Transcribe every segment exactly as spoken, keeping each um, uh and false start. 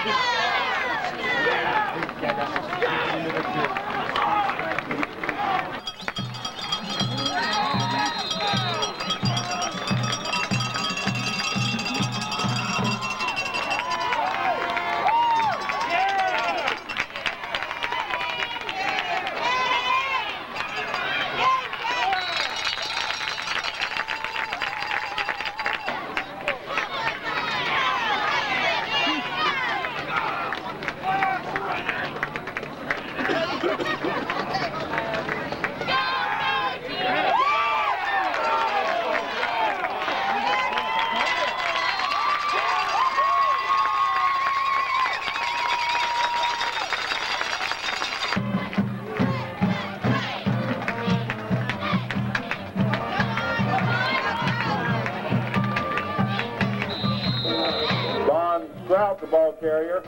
Strout, the ball carrier.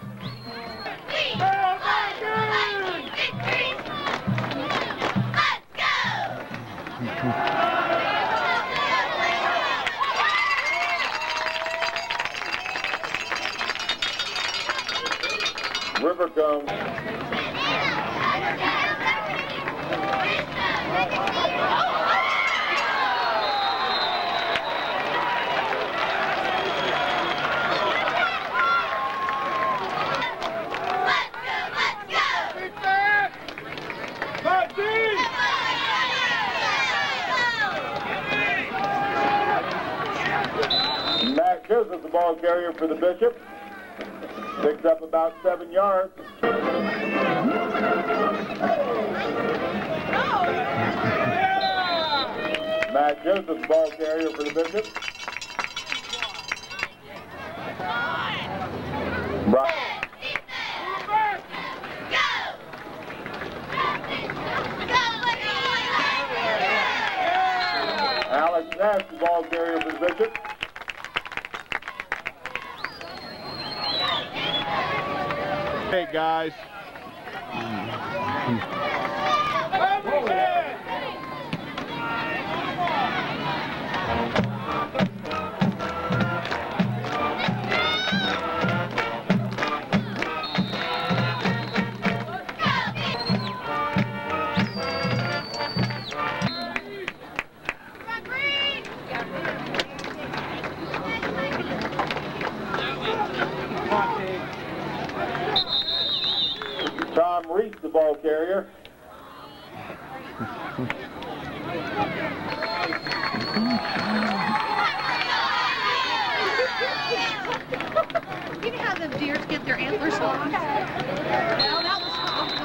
River comes. Matt Joseph, the ball carrier for the Bishop. Picks up about seven yards. Matt Joseph, the ball carrier for the Bishop. Right. Alex Nash, the ball carrier for the Bishop. Hey guys. Tom Reese, the ball carrier. You know how the deers get their antlers locked? No, that was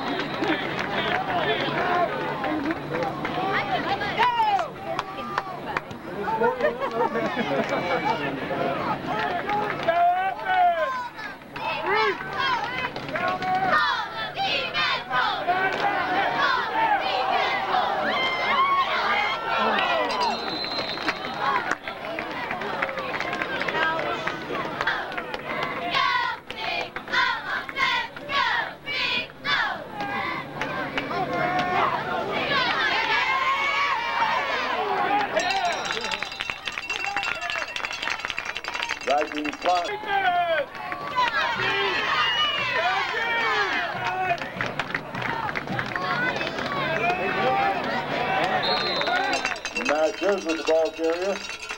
Rising front. Matt Joseph, the ball carrier.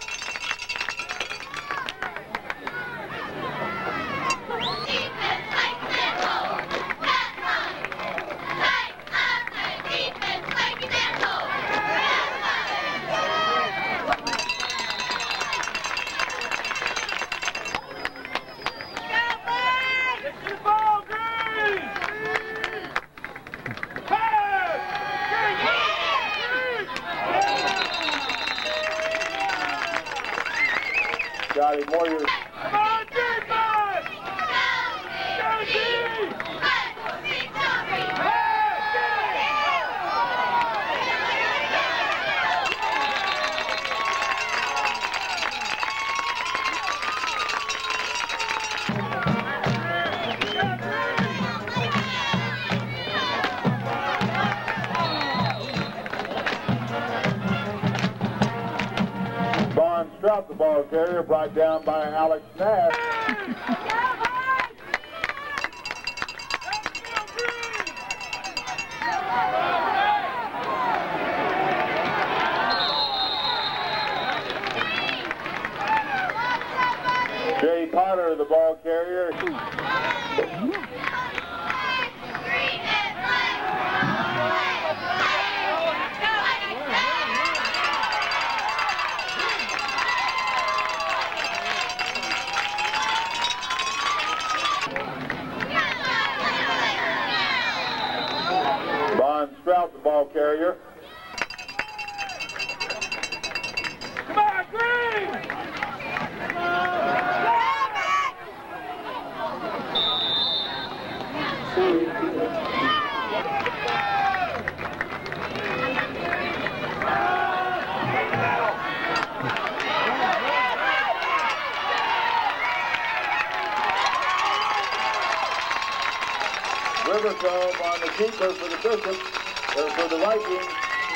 Scotty Moyer. Come on, defense! Go, G! Vaughn Strout, the ball carrier, brought down by Alex Nash. Potter, the ball carrier. Von Strout, the ball carrier. Come on, Green! Rivercombe on the keeper for the Bishop, or for the Vikings.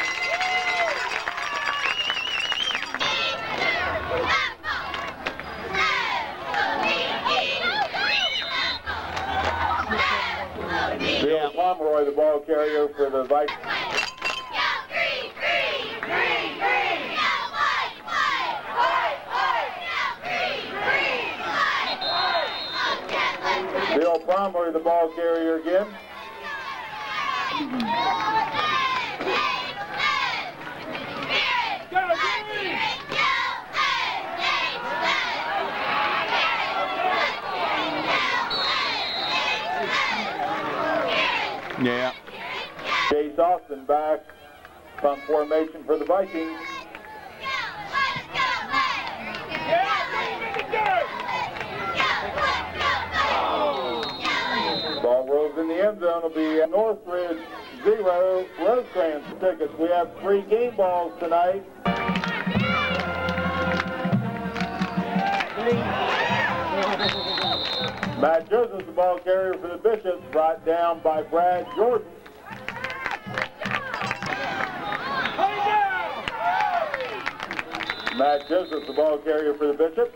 Bill Pomeroy, the ball carrier for the Vikings. Bill Pomeroy, the ball carrier again. Yeah. Chase Austin back from formation for the Vikings. Ball rolls in the end zone. Will be Northridge zero, Rosecrans tickets. We have three game balls tonight. Matt Joseph, the ball carrier for the Bishops, brought down by Brad Jordan. Matt Joseph, the ball carrier for the Bishops.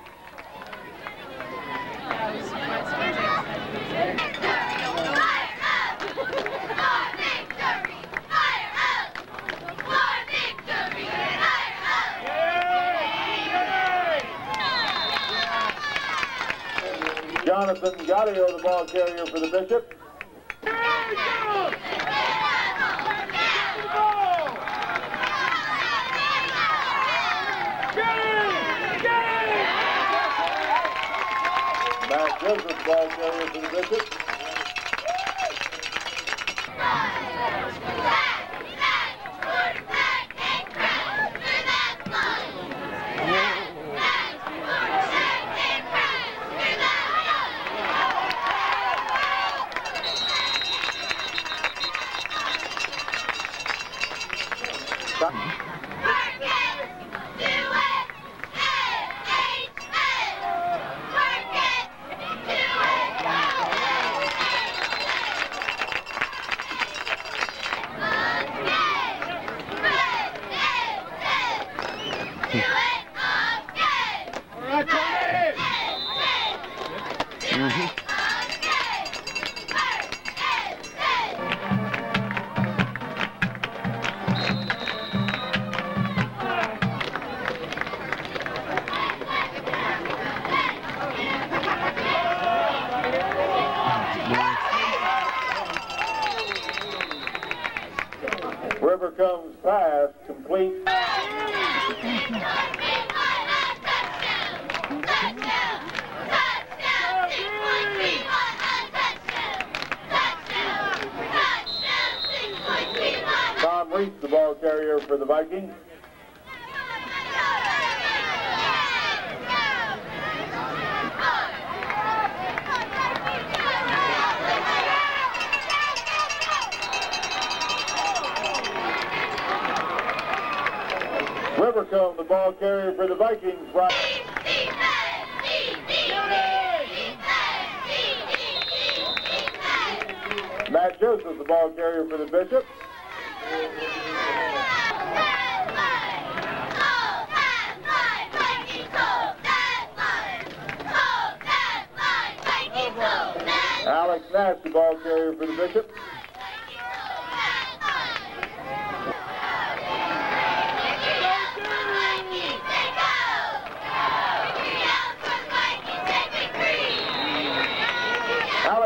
Jonathan Gadio, the ball carrier for the Bishop. Matt Joseph, ball carrier for the Bishop. River comes pass, complete. Tom Reese, the ball carrier for the Vikings. Rivercombe, the ball carrier for the Vikings. Right. Matt Joseph, the ball carrier for the Bishop. Alex Nash, the ball carrier for the Bishop.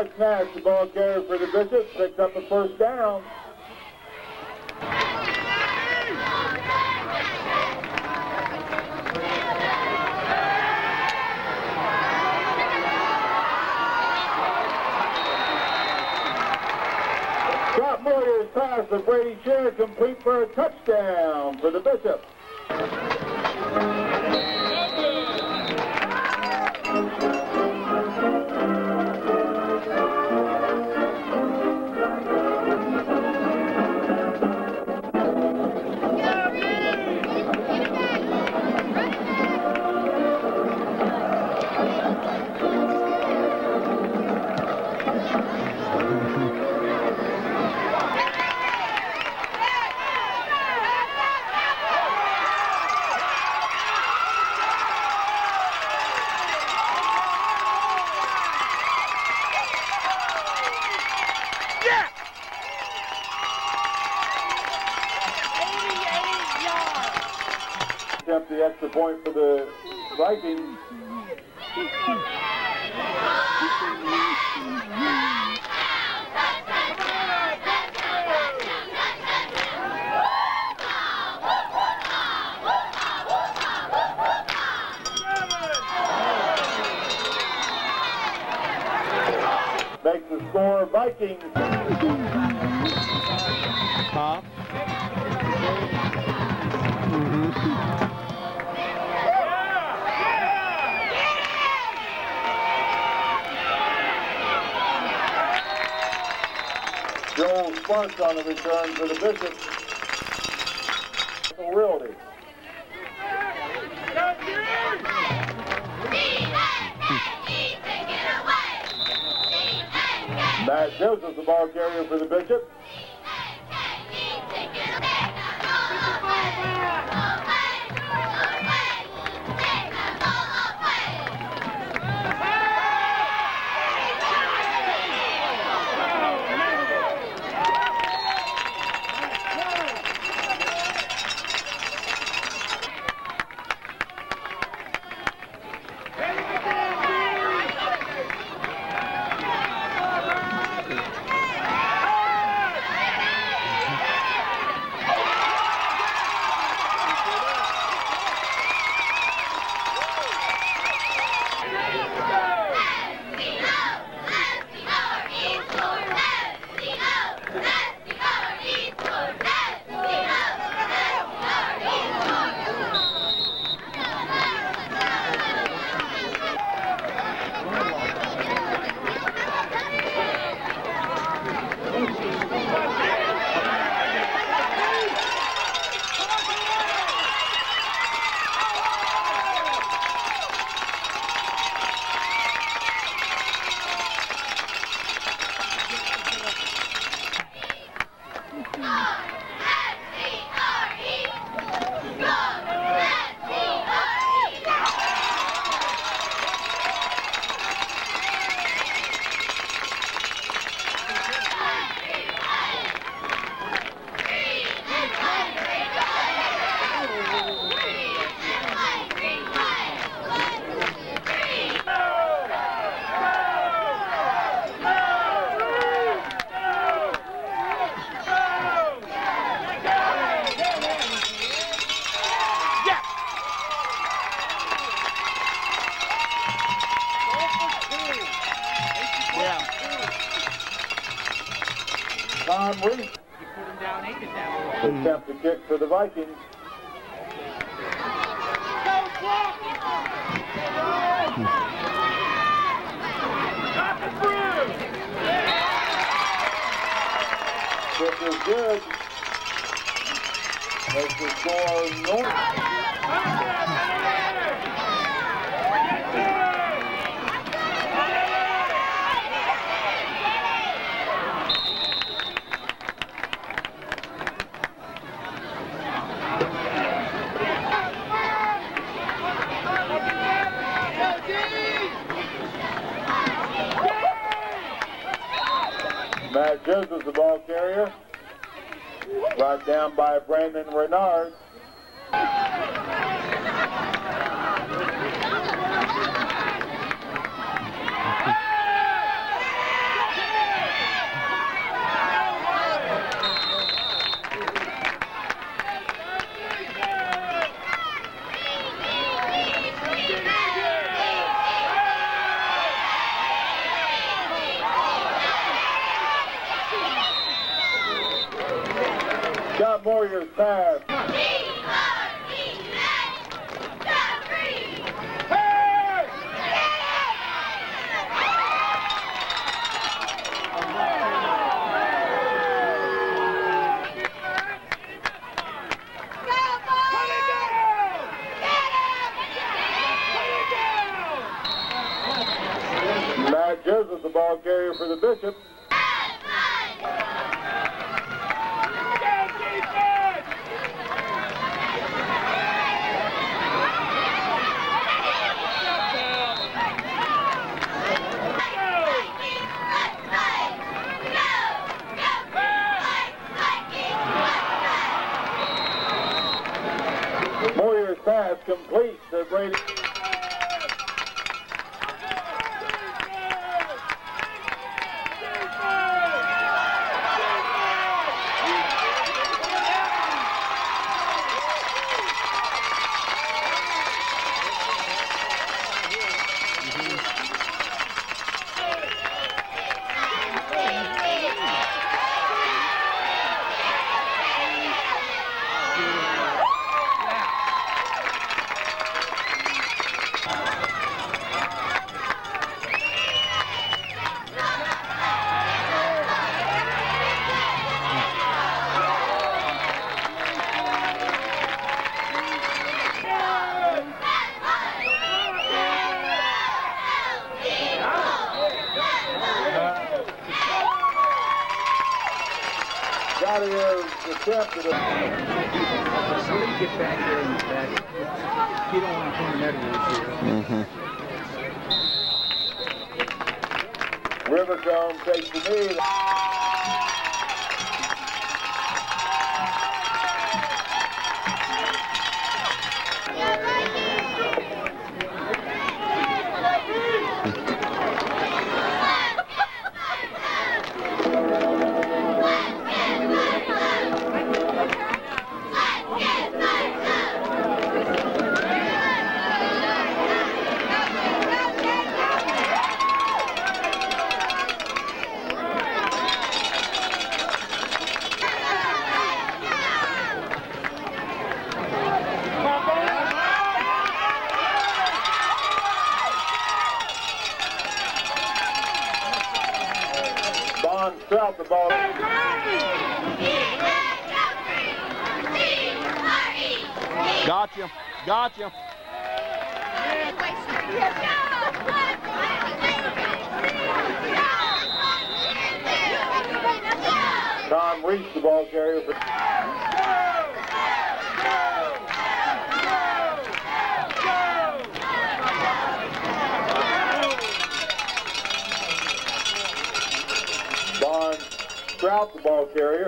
Bryce Nash, the ball carrier for the Bishops, picks up a first down. Scott Moyer's pass to Brady Sher, complete for a touchdown for the Bishops. Attempt the extra point for the Vikings. Makes the score Vikings. Pop. Joel Sparks on the return for the Bishops. Realty. Matt Joseph, the ball carrier for the Bishops. Tom Reese. Attempt to kick for the Vikings. Kick is good. Makes the score North. Matt Joseph, the ball carrier, brought down by Brandon Renard. Warriors pass. Matt Joseph, the ball carrier for the Bishop. Warriors pass complete to Brady. Got it as the attempt to Somebody get back there in the back. You don't want to come in that here. mm-hmm. Riverstone takes the knee. South the ball. Gotcha. Gotcha. Tom Reese, the ball carrier for. Bond Strout, the ball carrier.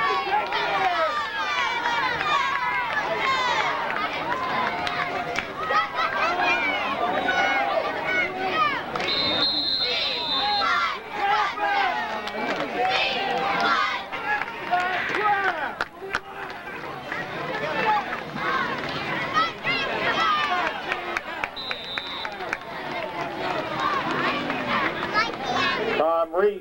Tom Reese.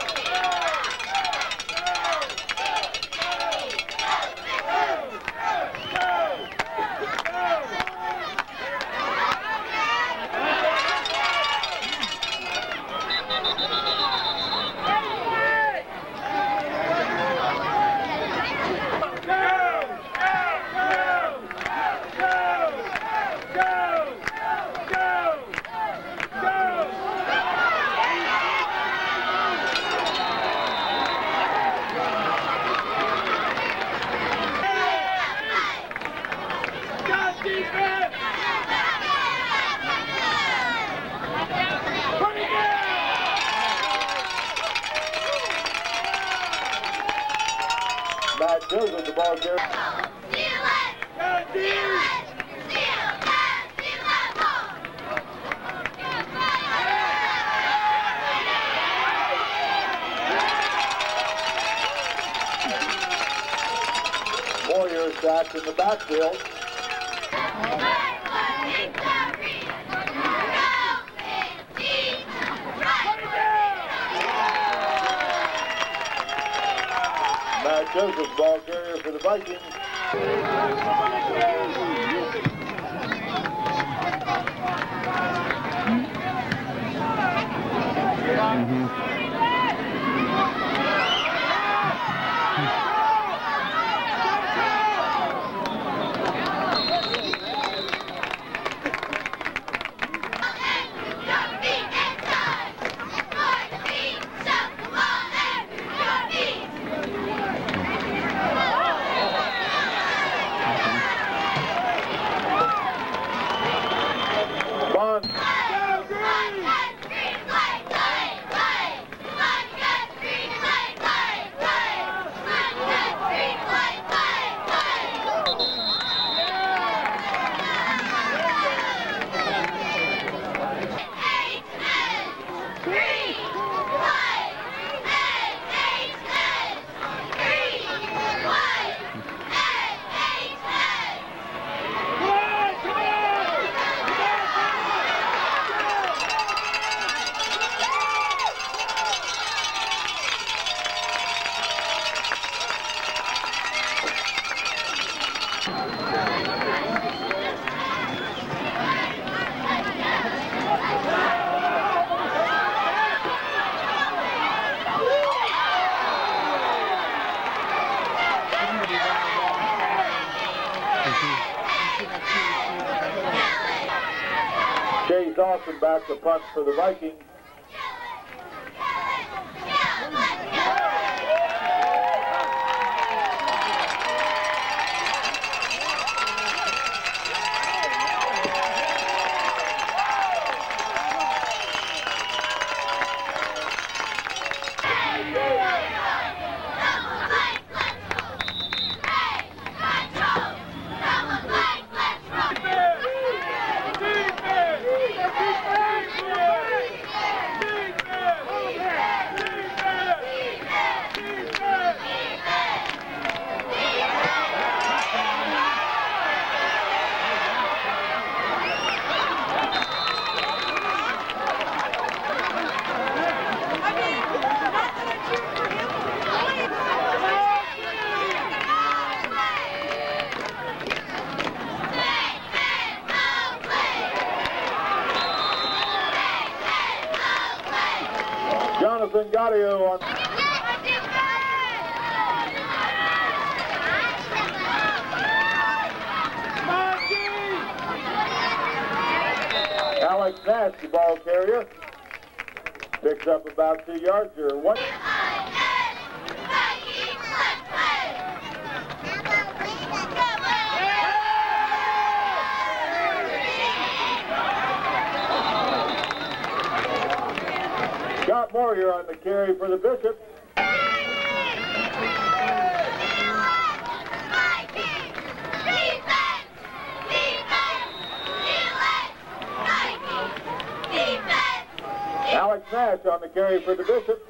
Matt Joseph, the ball carrier. Warriors back in the backfield. Matt Joseph, ball carrier for the Vikings. Chase Austin back to punt for the Vikings. Jonathan Gaudio on. Alex Nash, the ball carrier, picks up about two yards or one. Scott Moyer on the carry for the Bishop. Alex Nash on the carry for the Bishop.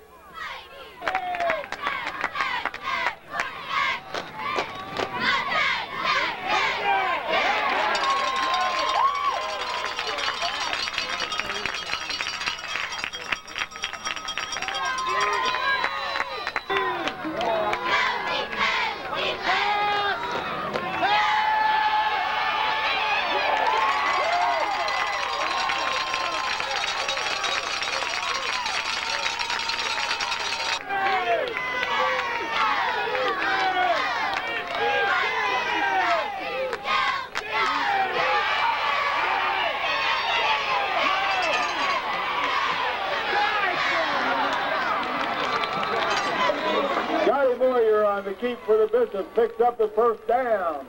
Moyer on the keep for the Bishop, picks up the first down.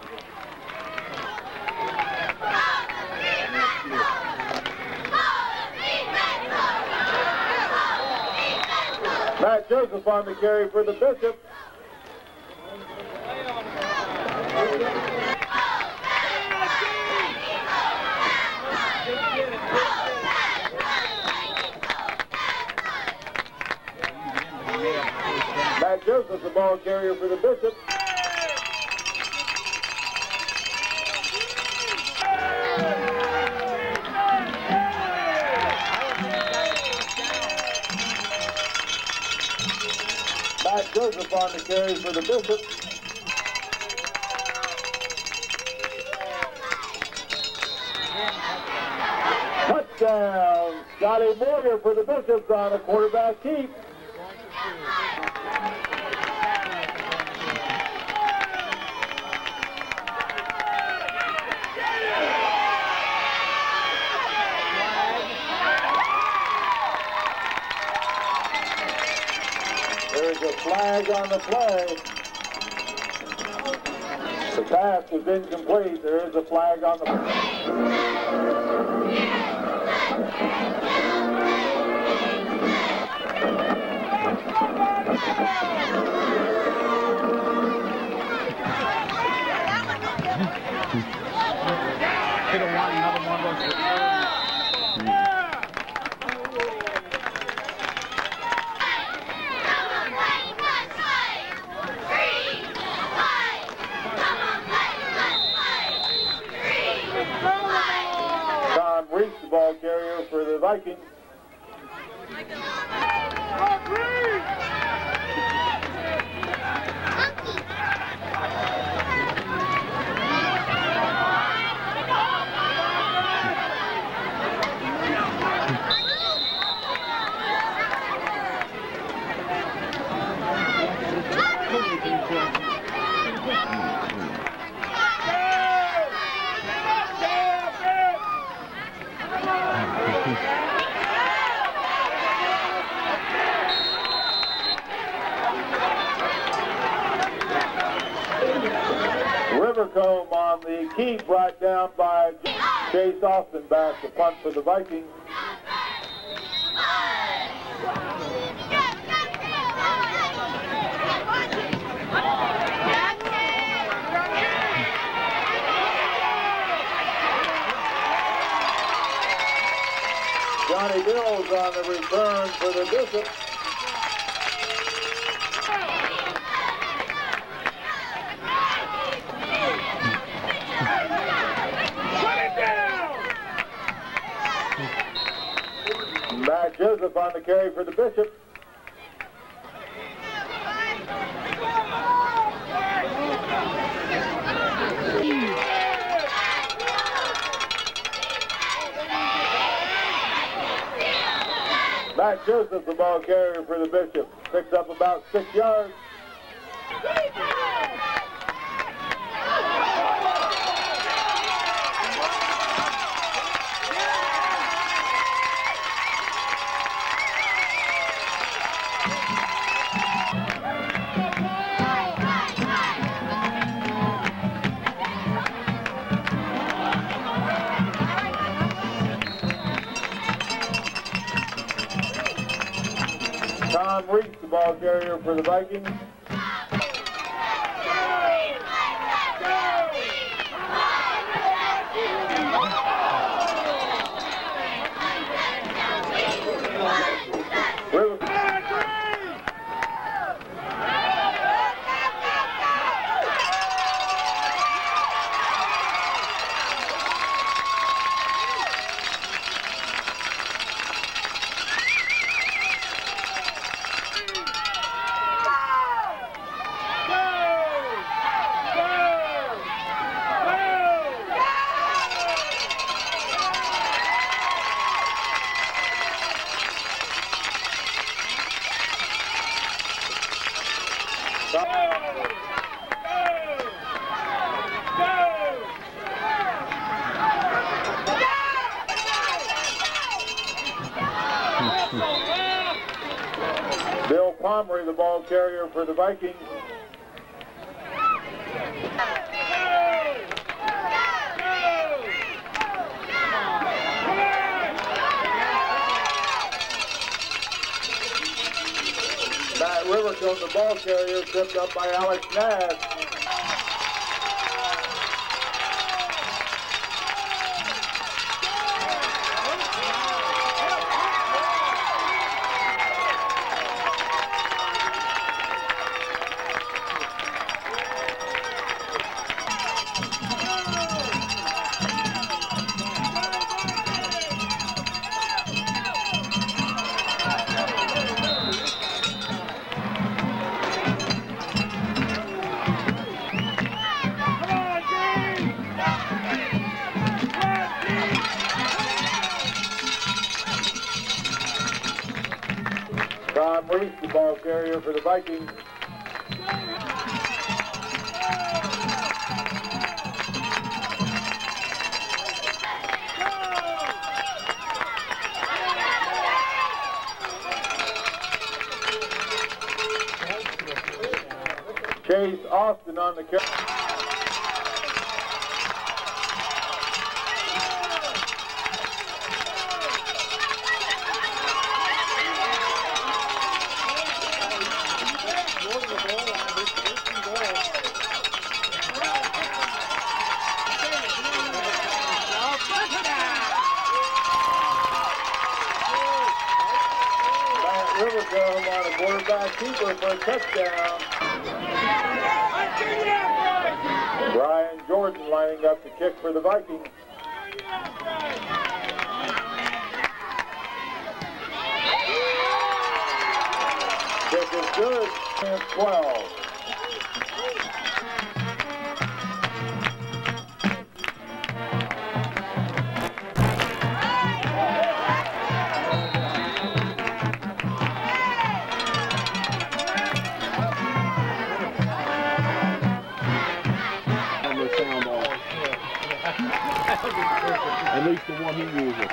Matt Joseph on the carry for the Bishop. Matt Joseph, the ball carrier for the Bishop. Matt Joseph on the carry for the Bishop. touchdown. Scotty Moyer for the Bishops on a quarterback keep. There's a flag on the play. The pass was incomplete. There is a flag on the play. They don't want another one of those. Tom Reese, the ball carrier for the Vikings. Rivercombe on the key, brought down by Chase Austin back to punt for the Vikings. Johnny Bills on the return for the Bishops. Matt Joseph on the carry for the Bishops. Matt Joseph, the ball carrier for the Bishops, picks up about six yards. Tom Reese, the ball carrier for the Vikings. Bill Pomeroy, the ball carrier for the Vikings. Matt Rivercombe, the ball carrier, tripped up by Alex Nash. Sam Reese, the ball carrier for the Vikings. Chase Austin on the carry. Rivercombe on a quarterback keeper for a touchdown. Brian Jordan lining up to kick for the Vikings. Kick is good. And twelve. At least the one he uses.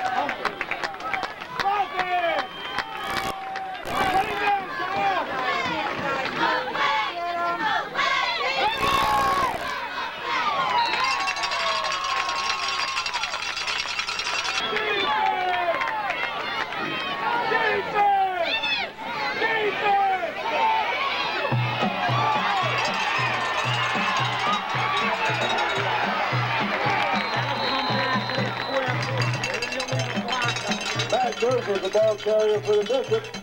Matt Burke was the ball carrier for the Bishops.